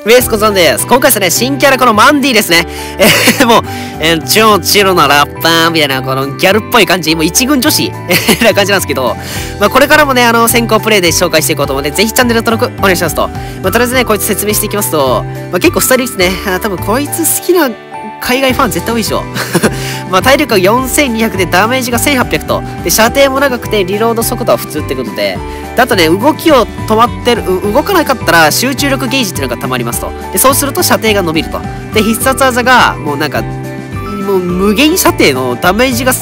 ウエスコさんです。今回ですね、新キャラこのマンディですね。もう、超チルなラッパーみたいな、このギャルっぽい感じ、もう一軍女子な感じなんですけど、まあこれからもね、先行プレイで紹介していこうと思うので、ぜひチャンネル登録お願いしますと。まあとりあえずね、こいつ説明していきますと、まあ結構スタイルですね。多分こいつ好きな海外ファン絶対多いでしょ。まあ体力が4200でダメージが1800と。で、射程も長くてリロード速度は普通ってことで。で、あとね、動きを止まってる、動かなかったら集中力ゲージっていうのが溜まりますと。で、そうすると射程が伸びると。で、必殺技が、もうなんか、もう無限射程のダメージが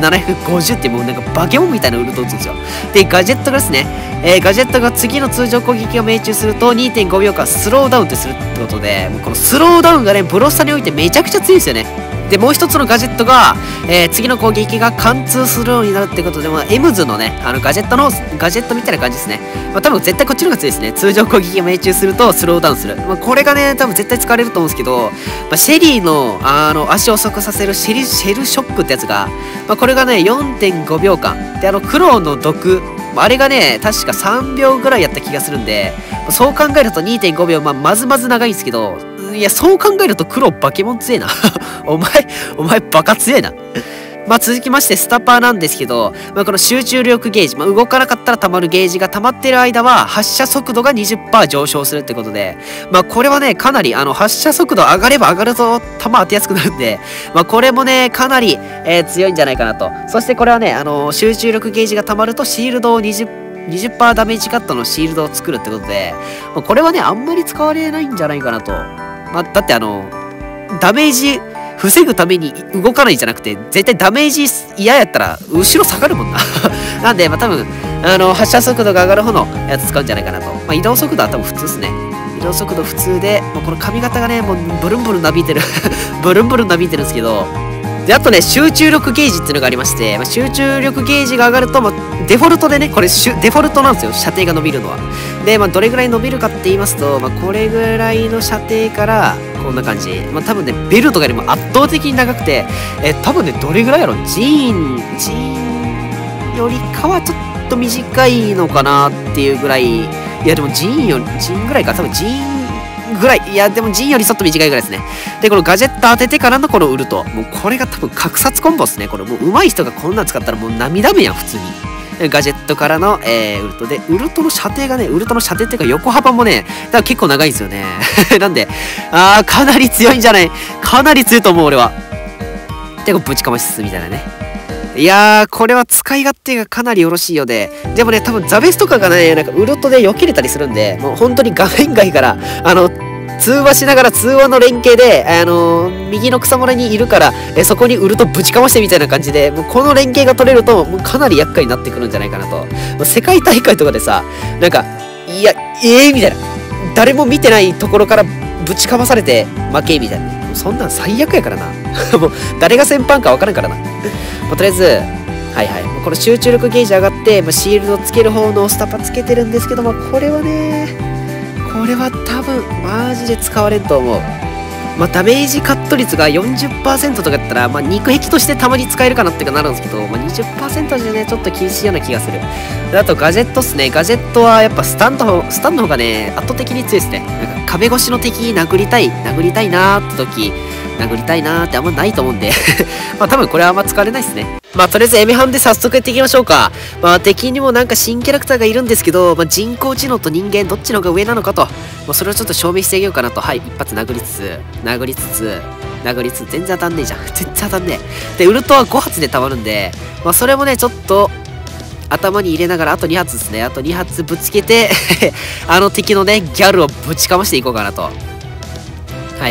3750ってもうなんかバケモンみたいなウルト打つんですよ。で、ガジェットがですね、ガジェットが次の通常攻撃が命中すると 2.5 秒間スローダウンってするってことで、もうこのスローダウンがね、ブロッサにおいてめちゃくちゃ強いですよね。で、もう一つのガジェットが、次の攻撃が貫通するようになるってことで、まあ、エムズのね、ガジェットみたいな感じですね。まあ、多分絶対こっちの方が強いですね。通常攻撃が命中するとスローダウンする。まあ、これがね、多分絶対使われると思うんですけど、まあ、シェリーの、足を遅くさせるシェルショックってやつが、まあ、これがね、4.5 秒間。で、黒の毒、あれがね、確か3秒ぐらいやった気がするんで、そう考えると 2.5 秒、まあ、まずまず長いんですけど、いや、そう考えると黒バケモン強えな。お前バカ強えな。まあ続きましてスタパーなんですけど、まあこの集中力ゲージ、まあ動かなかったら溜まるゲージが溜まってる間は発射速度が 20% 上昇するってことで、まあこれはね、かなり発射速度上がれば上がると弾当てやすくなるんで、まあこれもね、かなり、強いんじゃないかなと。そしてこれはね、集中力ゲージが溜まるとシールドを20% ダメージカットのシールドを作るってことで、まあ、これはね、あんまり使われないんじゃないかなと。まあ、だってダメージ防ぐために動かないじゃなくて、絶対ダメージ嫌やったら後ろ下がるもんな。なんで、まあ多分、発射速度が上がる方のやつ使うんじゃないかなと。まあ移動速度は多分普通ですね。移動速度普通で、まあ、この髪型がね、もうブルンブルンなびいてる。ブルンブルンなびいてるんですけど、で、あとね、集中力ゲージっていうのがありまして、まあ、集中力ゲージが上がると、まあ、デフォルトでね、これデフォルトなんですよ、射程が伸びるのは。で、まあ、どれぐらい伸びるかって言いますと、まあ、これぐらいの射程から、こんな感じ。まあ、多分ね、ベルとかよりも圧倒的に長くて、多分ね、どれぐらいやろ、ジーンよりかはちょっと短いのかなっていうぐらい、いや、でもジーンぐらいか、多分ジーンぐらい。いや、でもジンよりちょっと短いぐらいですね。で、このガジェット当ててからのこのウルト。もうこれが多分格殺コンボですね。これもう上手い人がこんなん使ったらもう涙目やん、普通に。ガジェットからの、ウルトで、ウルトの射程がね、ウルトの射程っていうか横幅もね、だから結構長いんですよね。なんで、かなり強いんじゃない？かなり強いと思う、俺は。で、こうぶちかましつつみたいなね。いやー、これは使い勝手がかなりよろしいようで、でもね、多分ザベスとかがね、なんかウルトで避けれたりするんで、もう本当に画面外から、通話しながら通話の連携で、右の草むらにいるから、そこにウルトぶちかましてみたいな感じで、もうこの連携が取れると、もうかなり厄介になってくるんじゃないかなと。もう世界大会とかでさ、なんか、いや、みたいな。誰も見てないところからぶちかまされて負けみたいな。もうそんなん最悪やからな。もう誰が先般か分からんからな。とりあえず、はいはい。この集中力ゲージ上がって、シールドつける方のスタパつけてるんですけども、これはね、これは多分、マジで使われんと思う。まあ、ダメージカット率が 40% とかやったら、まあ、肉壁としてたまに使えるかなってかなるんですけど、まあ、20% じゃね、ちょっと厳しいような気がする。で、あと、ガジェットっすね。ガジェットはやっぱスタンの方がね、圧倒的に強いですね。なんか壁越しの敵殴りたいなーって時、殴りたいなーってあんまないと思うんで、まあ多分これはあんま使われないですね。まあとりあえずエメハンで早速やっていきましょうか。まあ敵にもなんか新キャラクターがいるんですけど、まあ人工知能と人間どっちの方が上なのかと、まあ、それをちょっと証明してあげようかなと。はい、一発殴りつつ、全然当たんねえじゃん。全然当たんねえ。で、ウルトは5発で溜まるんで、まあそれもね、ちょっと、頭に入れながらあと2発ですね。あと2発ぶつけて、敵のね、ギャルをぶちかましていこうかなと。はい。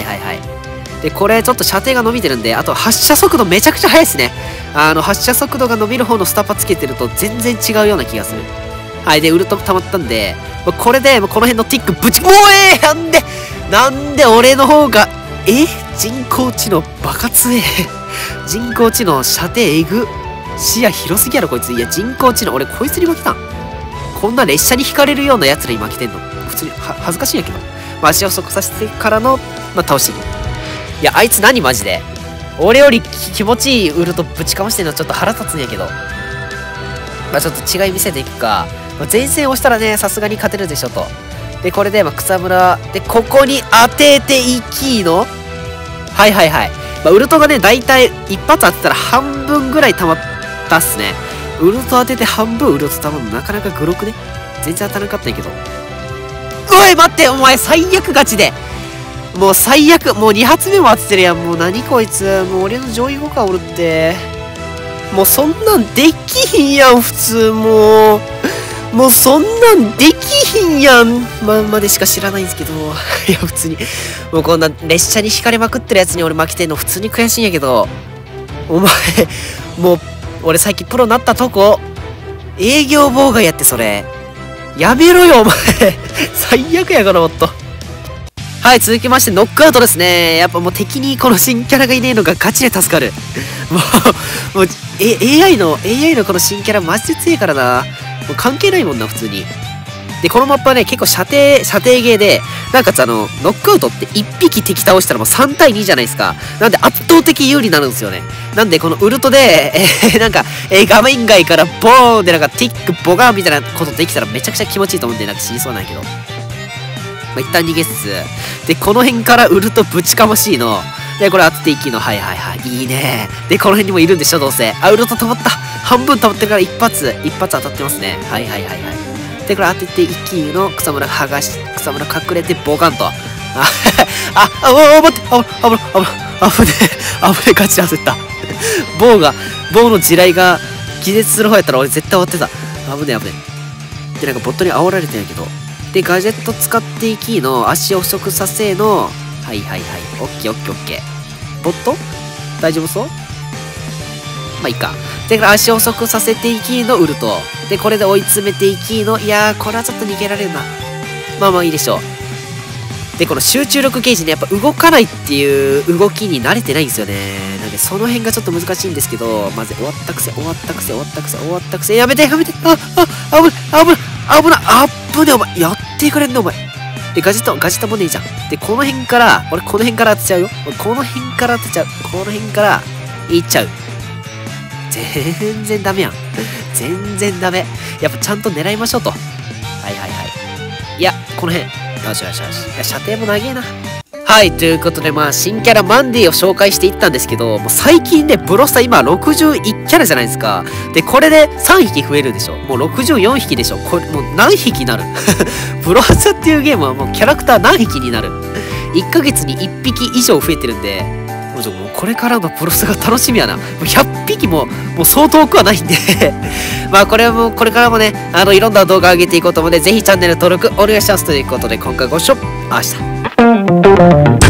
で、これちょっと射程が伸びてるんで、あと発射速度めちゃくちゃ速いですね。発射速度が伸びる方のスタパつけてると全然違うような気がする。はい。で、ウルト溜まったんで、これで、この辺のティックぶち、なんで俺の方が、人工知能バカ強え。人工知能射程えぐ。視野広すぎやろ、こいつ。いや、人工知能、俺こいつに負けたん。こんな列車に引かれるような奴らに負けてんの。普通に、恥ずかしいんやけど。まあ、足を速させてからの、まあ、倒し。いや、あいつ何マジで。俺より気持ちいいウルトぶちかましてんのちょっと腹立つんやけど。まあちょっと違い見せていくか。まあ、前線押したらね、さすがに勝てるでしょと。 で、これで、草むら、で、ここに当てていきのはいはいはい。ウルトがね、だいたい一発当てたら半分ぐらい溜まったっすね。ウルト当てて半分ウルト溜まるのなかなかグロくね。全然当たらなかったんやけど。おい待って、お前最悪ガチで。もう最悪。もう2発目も当ててるやん。もう何こいつ。もう俺の上位互換おるって。もうそんなんできひんやん、普通。もうそんなんできひんやん。までしか知らないんですけど。いや、普通に。もうこんな列車に引かれまくってるやつに俺負けてんの普通に悔しいんやけど。お前、もう、俺最近プロになったとこ。営業妨害やってそれ。やめろよ、お前。最悪やから、もっと。はい、続きまして、ノックアウトですね。やっぱもう敵にこの新キャラがいねえのがガチで助かる。もう、AI のこの新キャラマジで強いからな。もう関係ないもんな、普通に。で、このマップはね、結構射程ゲーで、なんかノックアウトって1匹敵倒したらもう3対2じゃないですか。なんで圧倒的有利になるんですよね。なんで、このウルトで、なんか、画面外からボーンでなんかティックボガンみたいなことできたらめちゃくちゃ気持ちいいと思うんで、なんか死にそうなんやけど。一旦逃げつつ、で、この辺からウルトぶちかましいの。で、これ当てていきの。はいはいはい。いいね。で、この辺にもいるんでしょ、どうせ。ウルト止まった。半分止まってから一発当たってますね。はいはいはいはい。で、これ当てていきの。草むら隠れてボカンと。待って、危ねえ、ガチで焦った。棒の地雷が気絶する方やったら俺絶対終わってた。危ねえ。で、なんかボットに煽られてんやけど。で、ガジェット使っていきの、足を遅くさせの、はいはいはい。オッケー。ボット大丈夫そう？まあいいか。で、足を遅くさせていきのウルト。で、これで追い詰めていきの、いやー、これはちょっと逃げられるな。まあいいでしょう。で、この集中力ゲージね、やっぱ動かないっていう動きに慣れてないんですよね。なんで、その辺がちょっと難しいんですけど、まず終わったくせ、やめて、危ない、お前、やってくれんの、お前。で、ガジェットもねえじゃん。で、この辺から、俺この辺から当てちゃうよ。この辺からいっちゃう。全然ダメやん。全然ダメ。やっぱちゃんと狙いましょうと。はい。いや、この辺。よし。いや、射程も長えな。はい、ということで、新キャラマンディを紹介していったんですけど、もう最近ね、ブロスター今61キャラじゃないですか。で、これで3匹増えるでしょ。もう64匹でしょ。これ、もう何匹になるブロスターっていうゲームはもうキャラクター何匹になる ?1 ヶ月に1匹以上増えてるんで、もうこれからのブロスターが楽しみやな。もう100匹もう相当多くはないんでこれからもね、いろんな動画上げていこうと思うので、ぜひチャンネル登録お願いしますということで、今回ご視聴ありがとうございました。